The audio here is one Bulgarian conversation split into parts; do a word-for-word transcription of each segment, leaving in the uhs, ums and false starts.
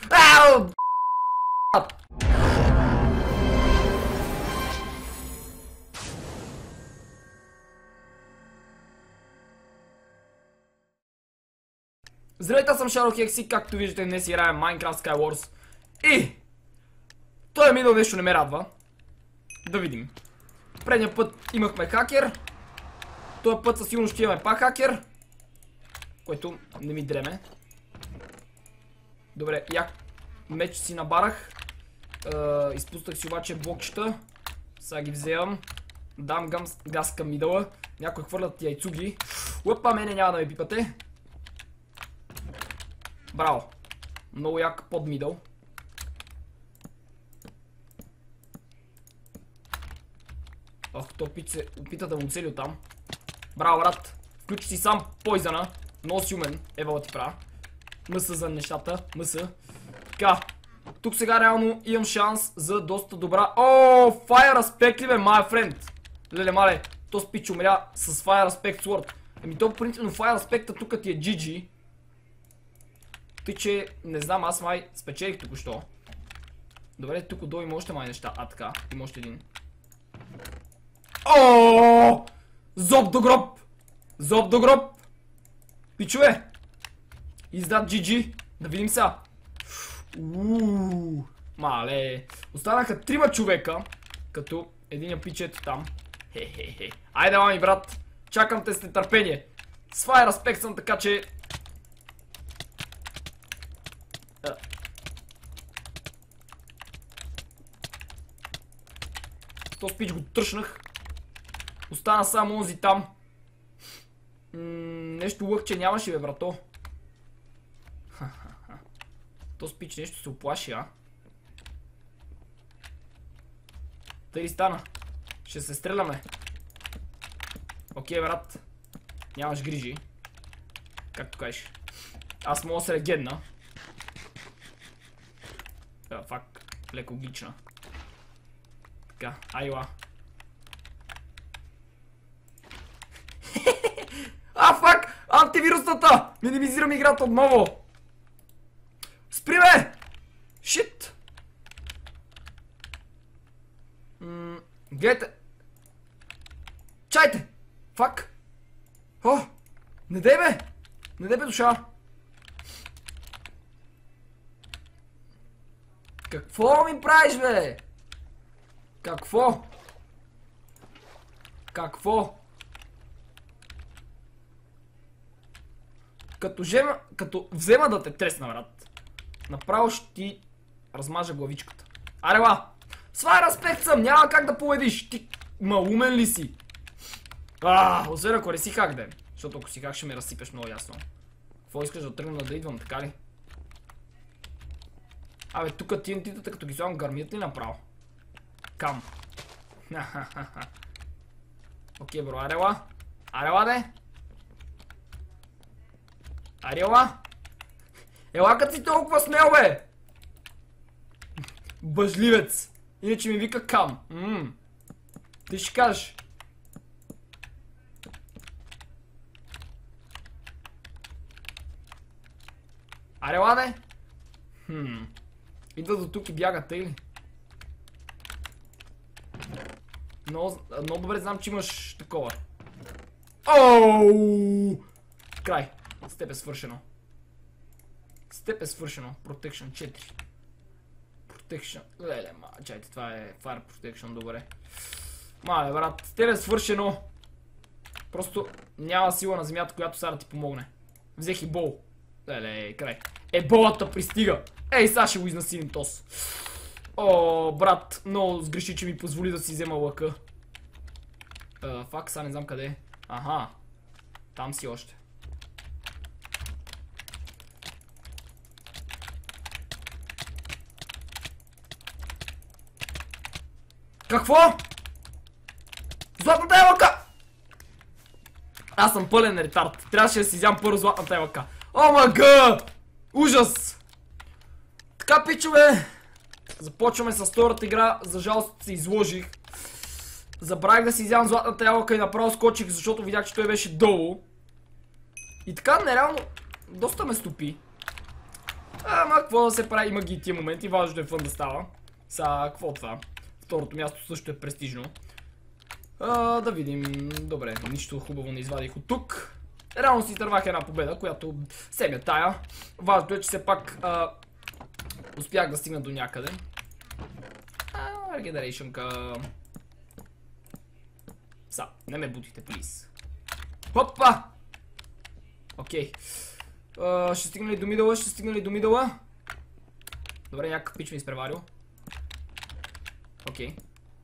Ау! Здравейте, аз съм Шарохекс и както виждате днес играем Minecraft Skywars. И той минал нещо не ме радва. Да видим. Предния път имахме хакер. Този път със сигурност ще имаме пак хакер. Който не ми дреме. Добре, як меч си набарах. Uh, изпуснах си обаче блокчета. Сега ги вземам. Дам газ, газ към мидъла. Някой хвърлят яйцуги. Лъпа, мене няма да ме пипате. Браво. Много як под мидъл. Ох, то пич се опита да му цели оттам. Браво, брат. Включи си сам пойзана. Много си умен. Ева ти правя. Мъса за нещата. Мъса. Така. Тук сега реално имам шанс за доста добра... О, Fire Aspect ли бе, my friend? Леле, мале, то спич умря с Fire Aspect Sword. Еми то принципно Fire Aspect-а тук ти е джи джи. Тъй, че не знам, аз май спечелих току-що. Добре, тук отдолу има още май неща. А, така, има още един. О, зоб до гроб! Зоб до гроб! Пичове! Издат джи джи. Да видим сега. Ууу, мале. Останаха трима човека. Като един пичето там. Хе-хе-хе. Айде, мами, брат. Чакам те с нетърпение. С Fire Aspect съм, така че... То спич го тръшнах. Остана само онзи там. М нещо лъхче нямаше, бе, брато. То спич нещо се оплаши, а? Тъй ли стана? Ще се стреляме. Окей, брат. Нямаш грижи. Както кажеш. Аз мога да се регедна. Да, фак. Леко гична. Така, айла. А, фак! Антивирусната! Минимизирам играта отново! Спри, бе! Шит! Ммм... Гледайте! Чайте! Фак! О! Не дей, бе! Не дей, бе, душа! Какво ми правиш, бе? Какво? Какво? Като взема, като взема да те тресна, брат. Направо ще ти размажа главичката. Арела! С Fire Aspect съм, няма как да победиш. Ти малумен ли си? Ааа, освен ако не си хак, де. Защото ако си хак ще ме разсипеш много ясно. Какво искаш да тръгна да идвам, така ли? Абе, тук ти ен ти-тата като ги слагам гърмият ли направо? Кам. Окей, бро, арела. Арела, де. Арела. Ела, като си толкова смел, бе. Бъжливец. Иначе ми вика Кам. Ммм. Ти ще кажеш. Арела, де. Хм. Идва до тук и бяга, тъй ли? Много, много добре знам, че имаш такова. Оу! Край. С теб е свършено. С теб е свършено. Protection четири. Protection. Леле, ма, чайте, това е Fire Protection, добре. Мале, брат, с теб е свършено. Просто няма сила на земята, която сега да ти помогне. Взех и бол. Леле, край. Е, болата пристига. Ей, сега ще го изнасилим тос. О, брат, много сгреши, че ми позволи да си взема лъка. Uh, фак, сега не знам къде е. Аха. Там си още. Какво? Златната ябълка! Аз съм пълен ретард. Трябваше да си взям първо златната ябълка. О, мага! Ужас! Така, пичове, започваме с втората игра. За жалост се изложих. Забравих да си вземам златната ябълка и направо скочих, защото видях, че той беше долу. И така, нереално, доста ме стопи. Ама какво да се прави, има ги и тия моменти, важно е фън да става. Са, какво това? Второто място също е престижно. А, да видим, добре, нищо хубаво не извадих от тук. Реално си изтървах една победа, която се ме тая. Важното е, че все пак а, успях да стигна до някъде. А, регенерейшънка. Са, не ме будите, плиз. Хопа! Окей. Uh, ще стигна ли до мидъла? Ще стигна ли до мидъла? Добре, някакъв пич ми изпреварил. Окей.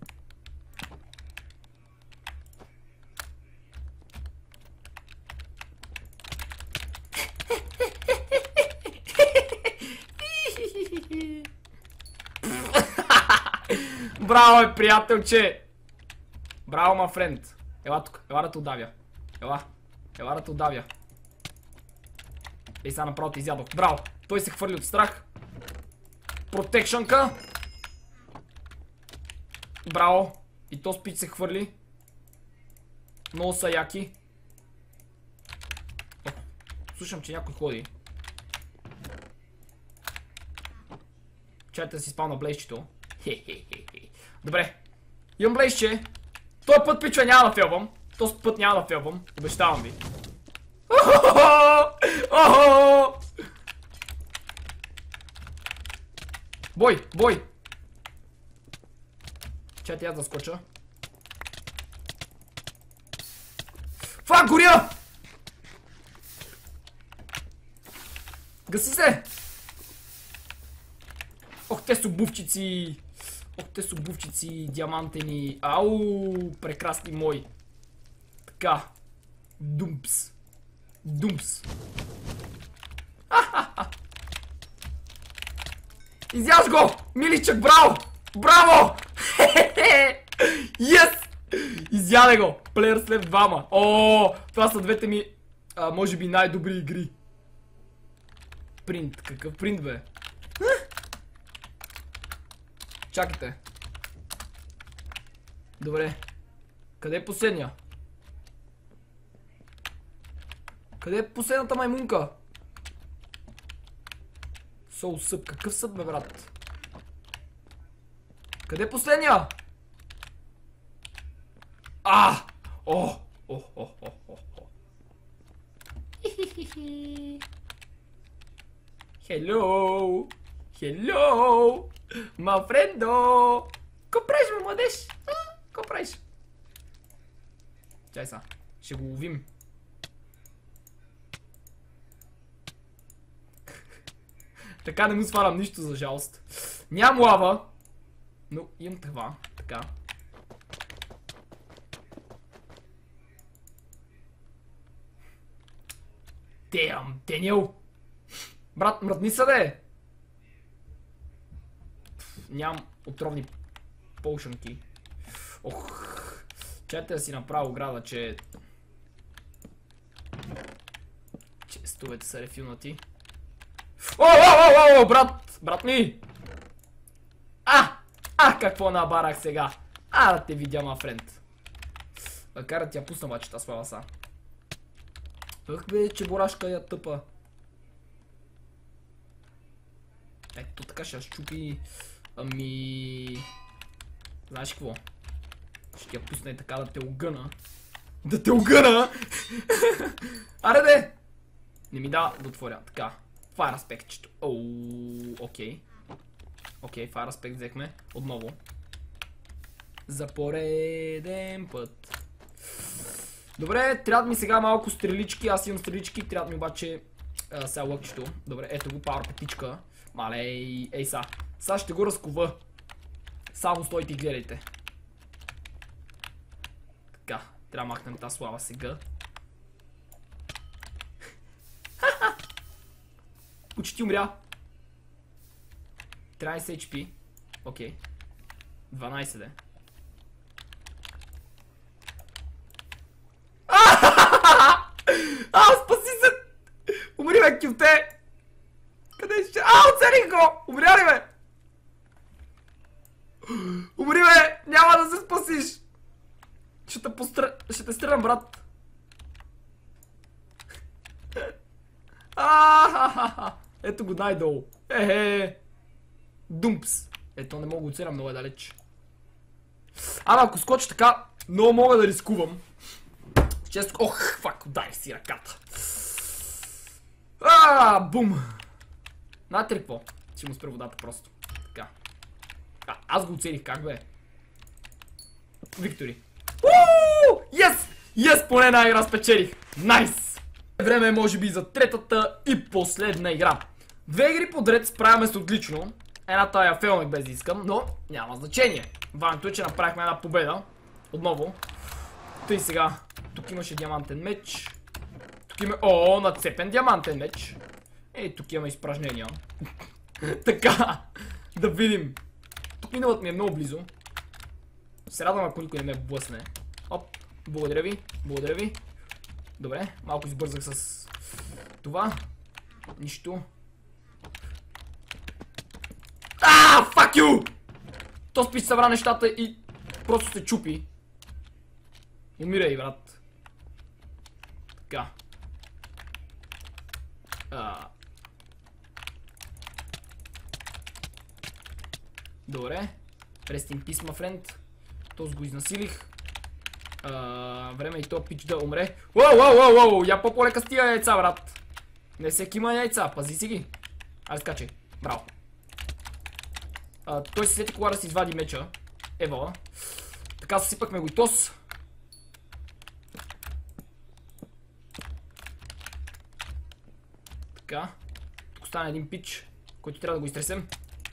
Браво, е, приятелче! Браво, ма френд. Ела тук, ела да те удавя. Ела, ела да те удавя. Ей, сега направо те изядох. Браво! Той се хвърли от страх. Протекшънка. Браво! И то спич се хвърли. Много са яки. О, слушам, че някой ходи. Чайте да си спал на блейщето. Хе-хе-хе-хе. Добре. Имам блейще. Този път, пичва, няма да фелвам. Този път няма да фелвам. Обещавам ви. Охо! Бой, бой! Чайте, аз да скоча. Фак, горя! Гаси се! Ох, те са обувчици! Ох, те са обувчици, диамантени. Ау, прекрасни мои. Така. Думпс. Думпс. Изяж го! Миличък, браво! Браво! Yes! Изяде го! Player Slap двама. О, това са двете ми, а, може би, най-добри игри. Принт. Какъв принт, бе? Чакайте. Добре. Къде е последния? Къде е последната маймунка? Соу съп. Какъв съп, бе, брат? Къде е последния? А! О! О, о, о, о, о. Хело! Хело! Ма френдо! Ко правиш, ме, младеж? Ко правиш? Чай са. Ще го ловим. Така не му сварам нищо, за жалост. Нямам лава. Но имам това. Така. Damn, Денял! Брат, мръдни са, де! Нямам отровни полшанки. Ох. Чайте да си направя ограда, че... че стовете са рефилнати. О, о, о, о, брат! Брат ми! А! А, какво набарах сега? А, да те видя, ма френд. Макар да тя пусна бачета слава са. Ах, бе, че борашка я тъпа. Ето така ще щупи. Ами... Знаеш какво? Ще я пусна и така да те огъна. Да те огъна! Аре, де! Не ми дава да отворя. Така. Fire Aspect. Оу, окей. Окей, Fire Aspect взехме. Отново. За пореден път. Добре, трябва ми сега малко стрелички. Аз имам стрелички. Трябва ми обаче а, сега лъкчето. Добре, ето го, пауър петичка. Мале, ей, ей са. Сега ще го разкова. Само стойте и гледайте. Така, трябва да махнем тази слава сега. Почти умря. тринайсет ейч пи. Окей. дванайсет де. А, спаси се! Умри, бе, кюфте! Къде ще... А, оцелих го! Умря ли, бе? Умри, бе! Няма да се спасиш! Ще те постр... Ще те стрелям, брат. Ето го най-долу. Ехе. Думпс. Ето не мога да оцелям, много е далеч. Ама ако скоча така, много мога да рискувам. Често... Ох, фак, удари си ръката. Ааа, бум. Знаете ли какво? Ще му спра водата просто. Така. А, аз го оцелих, как бе? Виктори. Ууу! Йес! Йес, поне една игра спечелих. Найс! Време е може би за третата и последна игра. Две игри подред справяме се отлично. Едната я фейлнах без да искам, но няма значение. Важното е, че направихме една победа. Отново. Тъй сега. Тук имаше диамантен меч. Тук има... О, нацепен диамантен меч. Ей, тук имаме изпражнения. Така. Да видим. Тук миналът ми е много близо. Се радвам, ако никой не ме блъсне. Оп. Благодаря ви. Благодаря ви. Добре. Малко избързах с това. Нищо. Ааа, fuck you! То спич събра нещата и просто се чупи. Умирай, брат. Така. А. Добре. Rest in peace, my friend. Този го изнасилих. А, време и то пич да умре. Уау, уау, уау, уау! Я по-полека с тия яйца, брат. Не всеки има яйца, пази си ги. Айде скачай. Браво. А, той се сети кога да си извади меча. Ево. Така съсипахме го и тос. Така. Тук остана един пич, който трябва да го изтресем.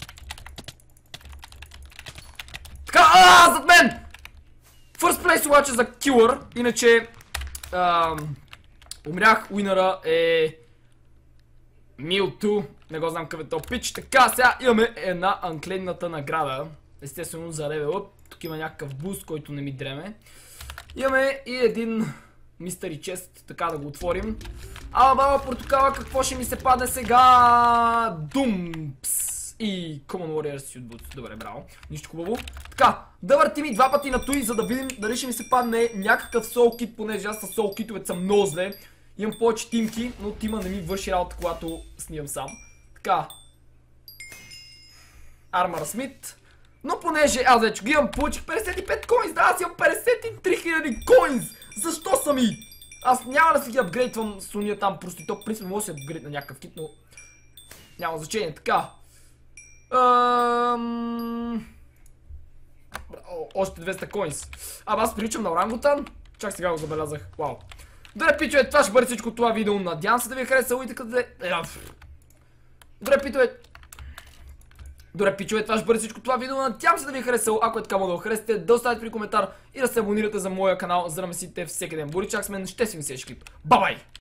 Така, ааа, зад мен! First place обаче за килър, иначе ам, умрях, уинъра е Милту, не го знам къде е то пич. Така, сега имаме една анкледната награда, естествено за левел ъп. Тук има някакъв буст, който не ми дреме. Имаме и един мистери чест, така да го отворим. Ала баба портокала, какво ще ми се падне сега? Думпс! И Common Warrior Suit Boots. Добре, браво. Нищо хубаво. Така, да въртим и два пъти на той, за да видим дали ще ми се падне някакъв сол кит, понеже аз с сол китовете съм много зле. Имам повече тимки, но тима не ми върши работа, когато снимам сам. Така. Armor Smith. Но понеже аз вече ги имам, получих петдесет и пет коинс. Да, аз имам петдесет и три хиляди коинс. Защо са ми? Аз няма да си ги апгрейдвам с уния там, просто и то принцип може да се апгрейд на някакъв кит, но няма значение. Така. Ам... О, още двеста коинс. Абе аз приличам на орангутан. Чак сега го забелязах. Вау. Добре, пичове, това ще бъде всичко това видео. Надявам се да ви е харесало и така да... Добре, пичове. Добре, пичове, това ще бъде всичко това видео. Надявам се да ви е харесало. Ако е така, мога да го харесате, да оставите при коментар и да се абонирате за моя канал, за да ме сите всеки ден. Боричак с мен, ще си ми следващия клип. Бай-бай!